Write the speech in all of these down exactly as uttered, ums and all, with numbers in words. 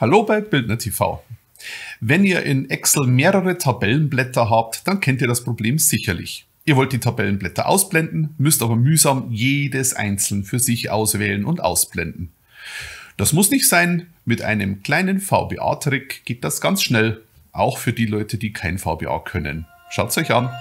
Hallo bei Bildner T V. Wenn ihr in Excel mehrere Tabellenblätter habt, dann kennt ihr das Problem sicherlich. Ihr wollt die Tabellenblätter ausblenden, müsst aber mühsam jedes einzeln für sich auswählen und ausblenden. Das muss nicht sein, mit einem kleinen V B A-Trick geht das ganz schnell, auch für die Leute, die kein V B A können. Schaut's euch an.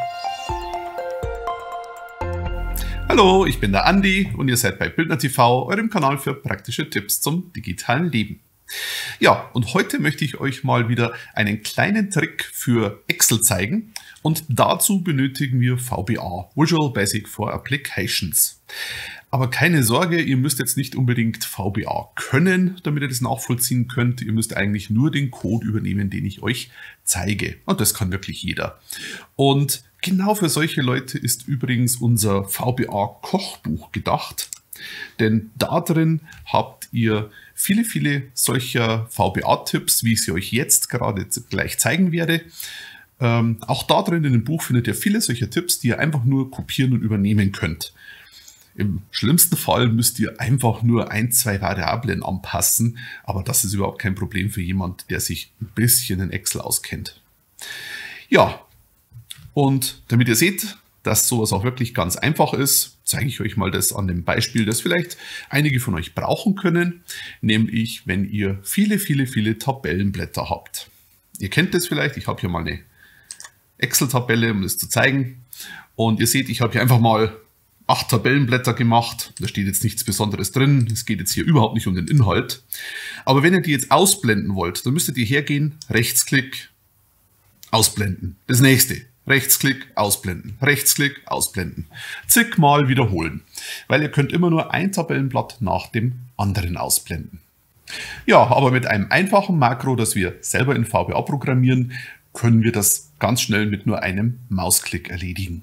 Hallo, ich bin der Andi und ihr seid bei Bildner T V, eurem Kanal für praktische Tipps zum digitalen Leben. Ja, und heute möchte ich euch mal wieder einen kleinen Trick für Excel zeigen und dazu benötigen wir V B A, Visual Basic for Applications. Aber keine Sorge, ihr müsst jetzt nicht unbedingt V B A können, damit ihr das nachvollziehen könnt. Ihr müsst eigentlich nur den Code übernehmen, den ich euch zeige. Und das kann wirklich jeder. Und genau für solche Leute ist übrigens unser V B A-Kochbuch gedacht. Denn da drin habt ihr viele, viele solcher V B A-Tipps, wie ich sie euch jetzt gerade gleich zeigen werde. Ähm, auch da drin in dem Buch findet ihr viele solcher Tipps, die ihr einfach nur kopieren und übernehmen könnt. Im schlimmsten Fall müsst ihr einfach nur ein, zwei Variablen anpassen, aber das ist überhaupt kein Problem für jemand, der sich ein bisschen in Excel auskennt. Ja, und damit ihr seht, dass sowas auch wirklich ganz einfach ist, zeige ich euch mal das an dem Beispiel, das vielleicht einige von euch brauchen können, nämlich wenn ihr viele, viele, viele Tabellenblätter habt. Ihr kennt das vielleicht, ich habe hier mal eine Excel-Tabelle, um das zu zeigen. Und ihr seht, ich habe hier einfach mal acht Tabellenblätter gemacht. Da steht jetzt nichts Besonderes drin. Es geht jetzt hier überhaupt nicht um den Inhalt. Aber wenn ihr die jetzt ausblenden wollt, dann müsstet ihr hergehen, Rechtsklick, ausblenden. Das nächste. Rechtsklick, ausblenden, Rechtsklick, ausblenden. Zigmal wiederholen, weil ihr könnt immer nur ein Tabellenblatt nach dem anderen ausblenden. Ja, aber mit einem einfachen Makro, das wir selber in V B A programmieren, können wir das ganz schnell mit nur einem Mausklick erledigen.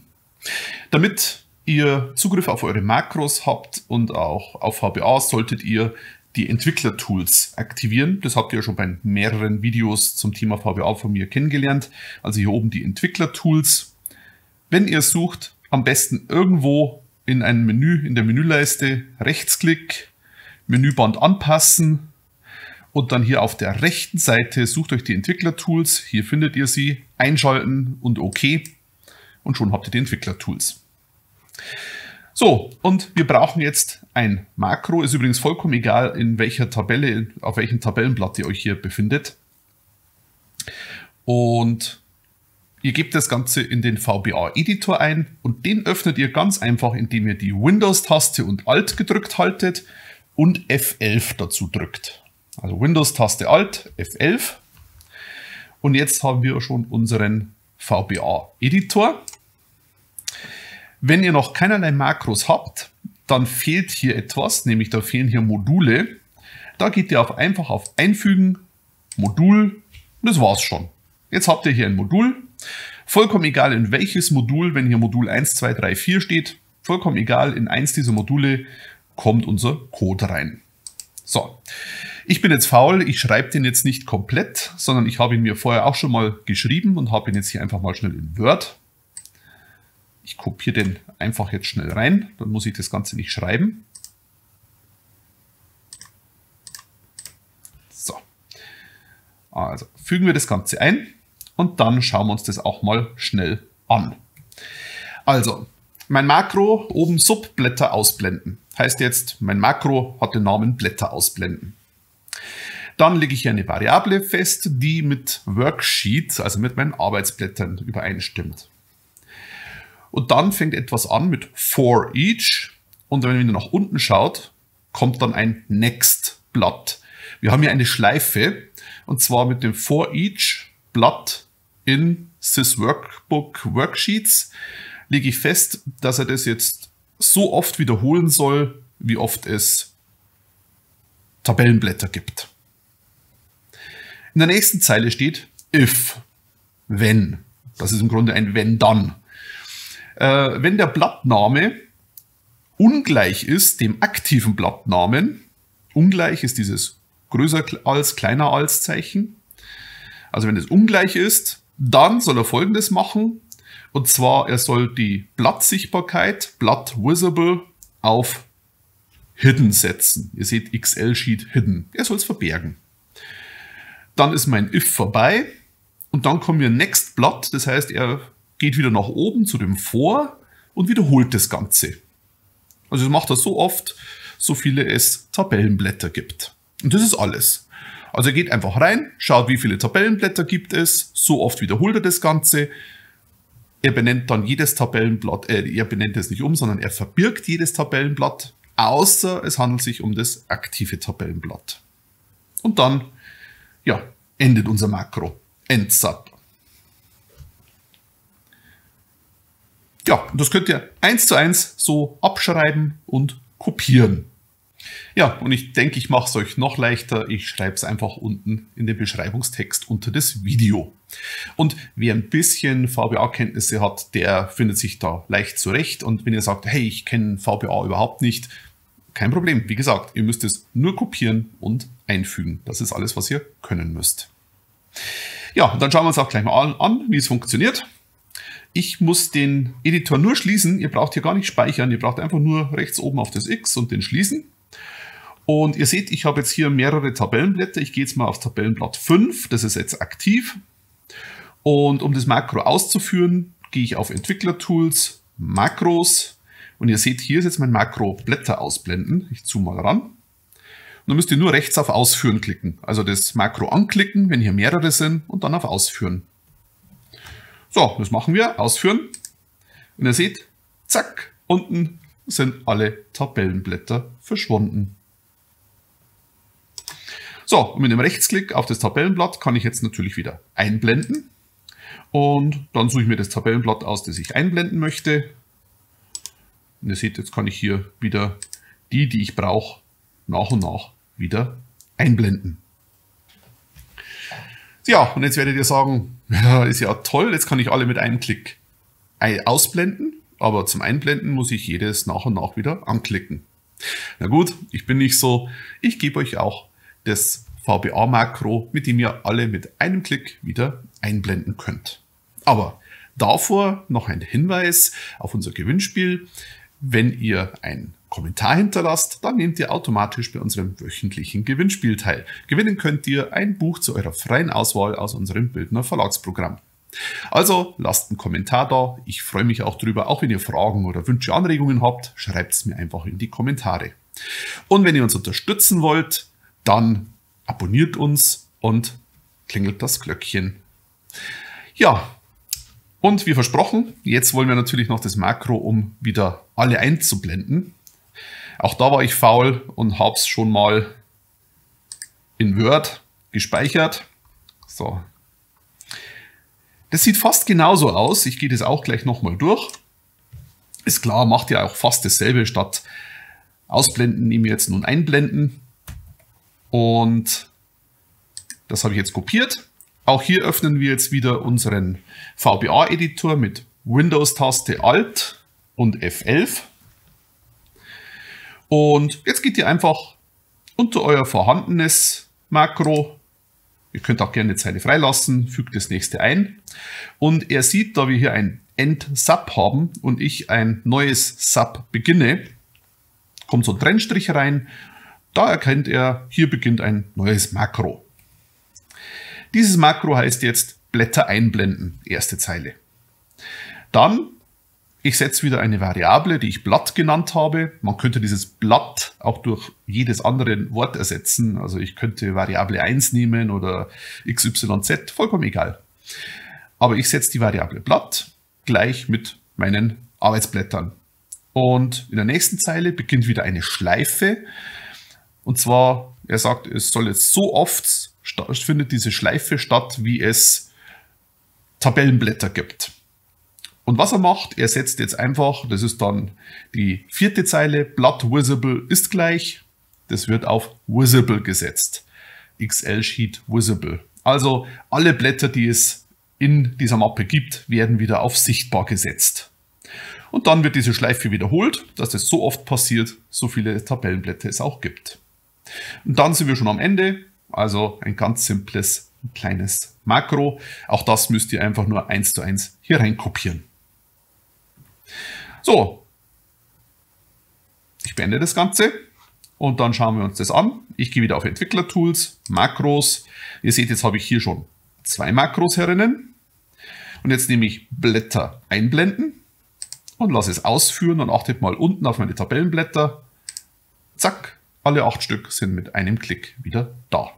Damit ihr Zugriff auf eure Makros habt und auch auf V B A, solltet ihr die Entwickler-Tools aktivieren. Das habt ihr ja schon bei mehreren Videos zum Thema V B A von mir kennengelernt. Also hier oben die Entwickler-Tools. Wenn ihr sucht, am besten irgendwo in einem Menü, in der Menüleiste, Rechtsklick, Menüband anpassen und dann hier auf der rechten Seite sucht euch die Entwickler-Tools. Hier findet ihr sie, einschalten und OK und schon habt ihr die Entwickler-Tools. So, und wir brauchen jetzt ein Makro. Ist übrigens vollkommen egal, in welcher Tabelle, auf welchem Tabellenblatt ihr euch hier befindet. Und ihr gebt das Ganze in den V B A-Editor ein und den öffnet ihr ganz einfach, indem ihr die Windows-Taste und Alt gedrückt haltet und F elf dazu drückt. Also Windows-Taste Alt, F elf. Und jetzt haben wir schon unseren V B A-Editor. Wenn ihr noch keinerlei Makros habt, dann fehlt hier etwas, nämlich da fehlen hier Module. Da geht ihr auf, einfach auf Einfügen, Modul, und das war's schon. Jetzt habt ihr hier ein Modul, vollkommen egal in welches Modul, wenn hier Modul eins, zwei, drei, vier steht, vollkommen egal, in eins dieser Module kommt unser Code rein. So, ich bin jetzt faul, ich schreibe den jetzt nicht komplett, sondern ich habe ihn mir vorher auch schon mal geschrieben und habe ihn jetzt hier einfach mal schnell in Word. Ich kopiere den einfach jetzt schnell rein, dann muss ich das Ganze nicht schreiben. So, also fügen wir das Ganze ein und dann schauen wir uns das auch mal schnell an. Also, mein Makro oben Subblätter ausblenden. Heißt jetzt, mein Makro hat den Namen Blätter ausblenden. Dann lege ich hier eine Variable fest, die mit Worksheet, also mit meinen Arbeitsblättern übereinstimmt. Und dann fängt etwas an mit for each und wenn ihr nach unten schaut, kommt dann ein Next Blatt. Wir haben hier eine Schleife und zwar mit dem for each Blatt in Sys Workbook Worksheets lege ich fest, dass er das jetzt so oft wiederholen soll, wie oft es Tabellenblätter gibt. In der nächsten Zeile steht if, wenn. Das ist im Grunde ein wenn dann. Äh, wenn der Blattname ungleich ist dem aktiven Blattnamen, ungleich ist dieses größer als, kleiner als Zeichen, also wenn es ungleich ist, dann soll er Folgendes machen, und zwar er soll die Blattsichtbarkeit, Blatt Visible, auf Hidden setzen. Ihr seht X L Sheet Hidden, er soll es verbergen. Dann ist mein if vorbei und dann kommen wir next Blatt. Das heißt, er geht wieder nach oben zu dem for und wiederholt das Ganze. Also das macht er so oft, so viele es Tabellenblätter gibt. Und das ist alles. Also er geht einfach rein, schaut, wie viele Tabellenblätter gibt es, so oft wiederholt er das Ganze. Er benennt dann jedes Tabellenblatt, äh, er benennt es nicht um, sondern er verbirgt jedes Tabellenblatt, außer es handelt sich um das aktive Tabellenblatt. Und dann, ja, endet unser Makro. Endsub. Ja, das könnt ihr eins zu eins so abschreiben und kopieren. Ja, und ich denke, ich mache es euch noch leichter. Ich schreibe es einfach unten in den Beschreibungstext unter das Video. Und wer ein bisschen V B A-Kenntnisse hat, der findet sich da leicht zurecht. Und wenn ihr sagt, hey, ich kenne V B A überhaupt nicht, kein Problem. Wie gesagt, ihr müsst es nur kopieren und einfügen. Das ist alles, was ihr können müsst. Ja, und dann schauen wir uns auch gleich mal an, wie es funktioniert. Ich muss den Editor nur schließen. Ihr braucht hier gar nicht speichern. Ihr braucht einfach nur rechts oben auf das X und den schließen. Und ihr seht, ich habe jetzt hier mehrere Tabellenblätter. Ich gehe jetzt mal auf Tabellenblatt fünf. Das ist jetzt aktiv. Und um das Makro auszuführen, gehe ich auf Entwicklertools, Makros. Und ihr seht, hier ist jetzt mein Makro Blätter ausblenden. Ich zoome mal ran. Und dann müsst ihr nur rechts auf Ausführen klicken. Also das Makro anklicken, wenn hier mehrere sind, und dann auf Ausführen. So, das machen wir. Ausführen. Und ihr seht, zack, unten sind alle Tabellenblätter verschwunden. So, und mit dem Rechtsklick auf das Tabellenblatt kann ich jetzt natürlich wieder einblenden. Und dann suche ich mir das Tabellenblatt aus, das ich einblenden möchte. Und ihr seht, jetzt kann ich hier wieder die, die ich brauche, nach und nach wieder einblenden. Ja, und jetzt werdet ihr sagen, ja, ist ja toll, jetzt kann ich alle mit einem Klick ausblenden, aber zum Einblenden muss ich jedes nach und nach wieder anklicken. Na gut, ich bin nicht so, ich gebe euch auch das V B A-Makro, mit dem ihr alle mit einem Klick wieder einblenden könnt. Aber davor noch ein Hinweis auf unser Gewinnspiel. Wenn ihr einen Kommentar hinterlasst, dann nehmt ihr automatisch bei unserem wöchentlichen Gewinnspiel teil. Gewinnen könnt ihr ein Buch zu eurer freien Auswahl aus unserem Bildner Verlagsprogramm. Also lasst einen Kommentar da. Ich freue mich auch drüber. Auch wenn ihr Fragen oder Wünsche, Anregungen habt, schreibt es mir einfach in die Kommentare. Und wenn ihr uns unterstützen wollt, dann abonniert uns und klingelt das Glöckchen. Ja, und wie versprochen, jetzt wollen wir natürlich noch das Makro, um wieder alle einzublenden. Auch da war ich faul und habe es schon mal in Word gespeichert. So. Das sieht fast genauso aus. Ich gehe das auch gleich nochmal durch. Ist klar, macht ja auch fast dasselbe. Statt ausblenden nehmen wir jetzt nun einblenden. Und das habe ich jetzt kopiert. Auch hier öffnen wir jetzt wieder unseren V B A-Editor mit Windows-Taste Alt und F elf. Und jetzt geht ihr einfach unter euer vorhandenes Makro. Ihr könnt auch gerne eine Zeile freilassen, fügt das nächste ein. Und er sieht, da wir hier ein End-Sub haben und ich ein neues Sub beginne, kommt so ein Trennstrich rein. Da erkennt er, hier beginnt ein neues Makro. Dieses Makro heißt jetzt Blätter einblenden, erste Zeile. Dann, ich setze wieder eine Variable, die ich Blatt genannt habe. Man könnte dieses Blatt auch durch jedes andere Wort ersetzen. Also ich könnte Variable eins nehmen oder X Y Z, vollkommen egal. Aber ich setze die Variable Blatt gleich mit meinen Arbeitsblättern. Und in der nächsten Zeile beginnt wieder eine Schleife. Und zwar, er sagt, es soll jetzt so oft findet diese Schleife statt, wie es Tabellenblätter gibt. Und was er macht, er setzt jetzt einfach, das ist dann die vierte Zeile, Blatt visible ist gleich, das wird auf visible gesetzt. X L Sheet visible. Also alle Blätter, die es in dieser Mappe gibt, werden wieder auf sichtbar gesetzt. Und dann wird diese Schleife wiederholt, dass das so oft passiert, so viele Tabellenblätter es auch gibt. Und dann sind wir schon am Ende. Also ein ganz simples, kleines Makro. Auch das müsst ihr einfach nur eins zu eins hier rein kopieren. So, ich beende das Ganze Und dann schauen wir uns das an. Ich gehe wieder auf Entwickler-Tools, Makros. Ihr seht, jetzt habe ich hier schon zwei Makros herinnen. Und jetzt nehme ich Blätter einblenden und lasse es ausführen und achtet mal unten auf meine Tabellenblätter. Zack, alle acht Stück sind mit einem Klick wieder da.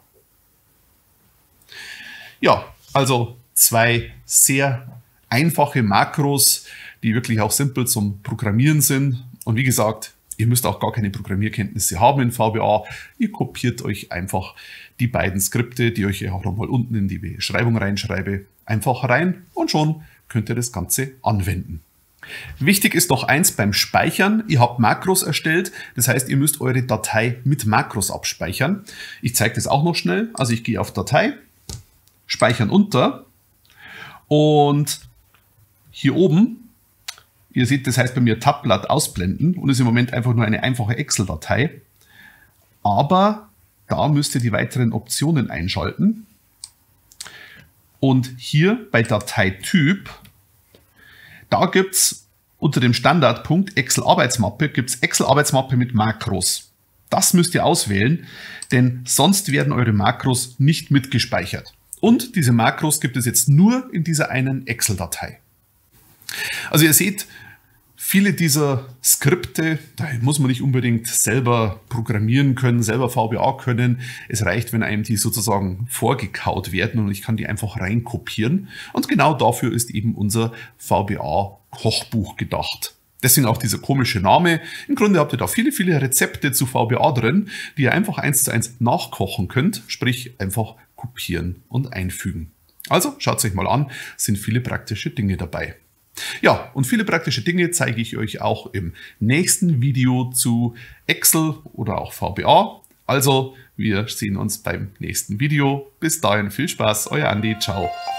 Ja, also zwei sehr einfache Makros, die wirklich auch simpel zum Programmieren sind. Und wie gesagt, ihr müsst auch gar keine Programmierkenntnisse haben in V B A. Ihr kopiert euch einfach die beiden Skripte, die euch auch nochmal unten in die Beschreibung reinschreibe, einfach rein und schon könnt ihr das Ganze anwenden. Wichtig ist noch eins beim Speichern. Ihr habt Makros erstellt, das heißt, ihr müsst eure Datei mit Makros abspeichern. Ich zeige das auch noch schnell. Also ich gehe auf Datei, Speichern unter und hier oben, ihr seht, das heißt bei mir Tabblatt ausblenden und ist im Moment einfach nur eine einfache Excel-Datei. Aber da müsst ihr die weiteren Optionen einschalten. Und hier bei Dateityp, da gibt es unter dem Standardpunkt Excel-Arbeitsmappe, gibt es Excel-Arbeitsmappe mit Makros. Das müsst ihr auswählen, denn sonst werden eure Makros nicht mitgespeichert. Und diese Makros gibt es jetzt nur in dieser einen Excel-Datei. Also ihr seht, viele dieser Skripte, da muss man nicht unbedingt selber programmieren können, selber V B A können. Es reicht, wenn einem die sozusagen vorgekaut werden und ich kann die einfach reinkopieren. Und genau dafür ist eben unser V B A-Kochbuch gedacht. Deswegen auch dieser komische Name. Im Grunde habt ihr da viele, viele Rezepte zu V B A drin, die ihr einfach eins zu eins nachkochen könnt, sprich einfach kopieren und einfügen. Also schaut es euch mal an, es sind viele praktische Dinge dabei. Ja, und viele praktische Dinge zeige ich euch auch im nächsten Video zu Excel oder auch V B A. Also, wir sehen uns beim nächsten Video. Bis dahin viel Spaß, euer Andi, ciao.